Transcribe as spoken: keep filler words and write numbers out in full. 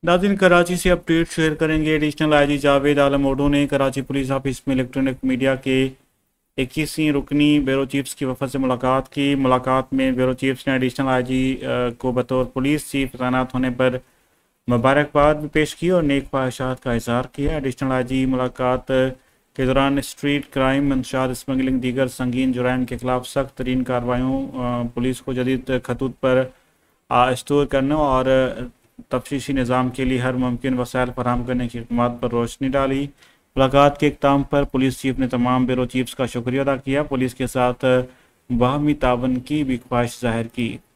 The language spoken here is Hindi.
नाज़रीन, कराची से अपडेट शेयर करेंगे। Additional I G Javed Alam Odho ने कराची पुलिस ऑफिस में इलेक्ट्रॉनिक मीडिया के इक्कीसवीं रुकनी ब्यूरो चीफ्स की वफद से मुलाकात की। मुलाकात में ब्यूरो चीफ्स ने एडिशनल आई जी को बतौर पुलिस चीफ तैनात होने पर मुबारकबाद भी पेश की और नेक ख्वाहिशात का इजहार किया। एडिशनल आई जी मुलाकात के दौरान स्ट्रीट क्राइम, मंशात स्मगलिंग, दीगर संगीन जुराइम के खिलाफ सख्त तरीन कार्रवाइयों, पुलिस को जदीद खतूत पर स्टोर करने और तफ्तीशी निज़ाम के लिए हर मुमकिन वसाइल फराहम करने की इक़दामात पर रोशनी डाली। मुलाकात के इख्ताम पर पुलिस चीफ ने तमाम ब्यूरो चीफ्स का शुक्रिया अदा किया। पुलिस के साथ बाहमी तावन की भी ख्वाहिश जाहिर की।